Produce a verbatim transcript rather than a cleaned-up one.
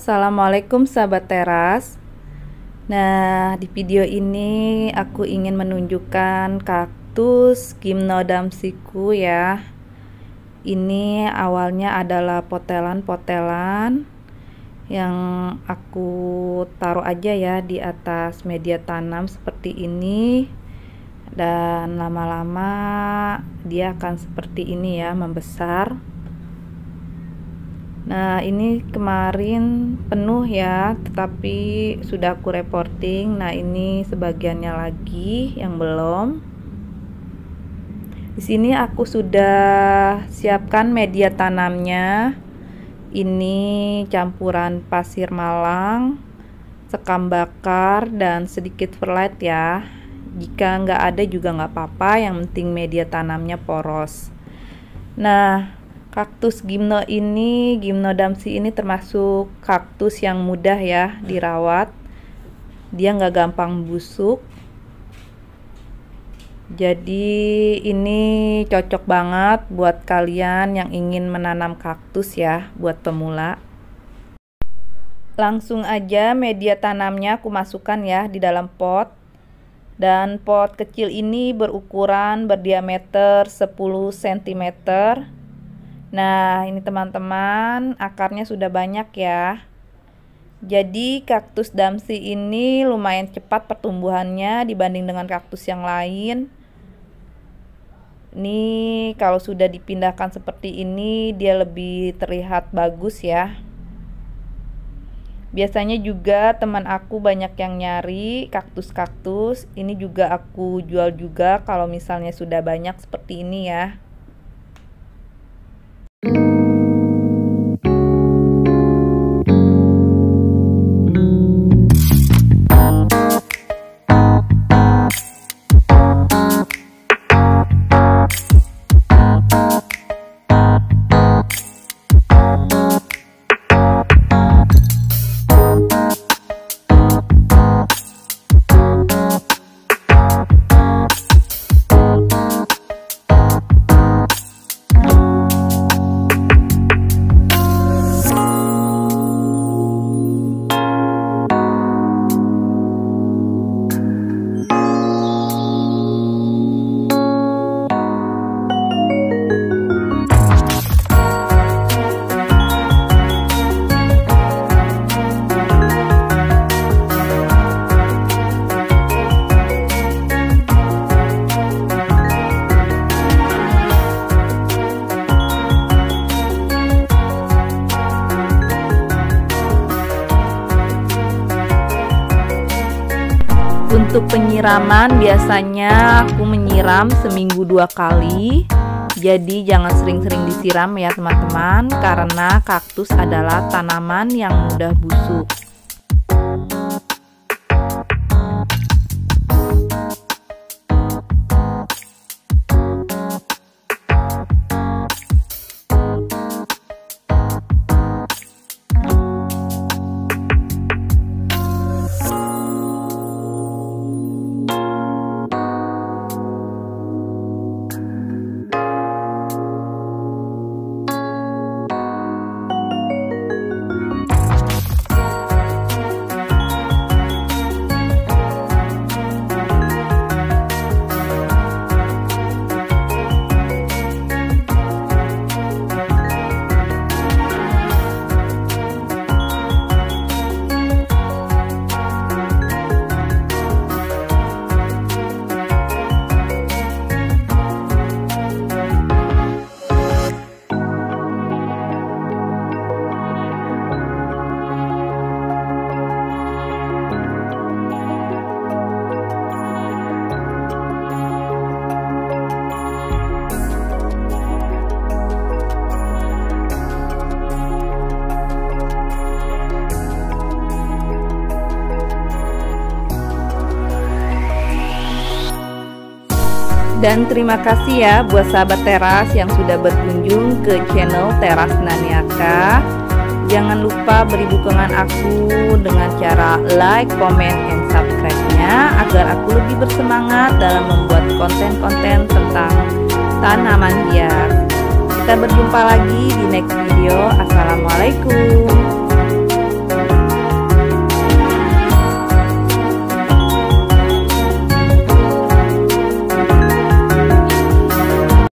Assalamualaikum sahabat teras. Nah, di video ini aku ingin menunjukkan kaktus Gymnodamskiku ya. Ini awalnya adalah potelan-potelan yang aku taruh aja ya di atas media tanam seperti ini, dan lama-lama dia akan seperti ini ya, membesar. Nah, ini kemarin penuh ya, tetapi sudah aku reporting. Nah, ini sebagiannya lagi yang belum. Di sini aku sudah siapkan media tanamnya. Ini campuran pasir malang, sekam bakar, dan sedikit perlite ya. Jika nggak ada juga nggak apa-apa, yang penting media tanamnya poros. Nah, kaktus gimno ini, Gymnodamski ini termasuk kaktus yang mudah ya dirawat. Dia nggak gampang busuk. Jadi ini cocok banget buat kalian yang ingin menanam kaktus ya, buat pemula. Langsung aja media tanamnya aku masukkan ya di dalam pot. Dan pot kecil ini berukuran berdiameter sepuluh sentimeter. Nah, ini teman-teman, akarnya sudah banyak ya. Jadi kaktus damsi ini lumayan cepat pertumbuhannya dibanding dengan kaktus yang lain. Ini kalau sudah dipindahkan seperti ini, dia lebih terlihat bagus ya. Biasanya juga teman aku banyak yang nyari kaktus-kaktus. Ini juga aku jual juga kalau misalnya sudah banyak seperti ini ya. Untuk penyiraman biasanya aku menyiram seminggu dua kali. Jadi jangan sering-sering disiram ya teman-teman, karena kaktus adalah tanaman yang mudah busuk. Dan terima kasih ya buat sahabat teras yang sudah berkunjung ke channel Teras Naniaka. Jangan lupa beri dukungan aku dengan cara like, comment, and subscribe-nya agar aku lebih bersemangat dalam membuat konten-konten tentang tanaman hias. Kita berjumpa lagi di next video. Assalamualaikum.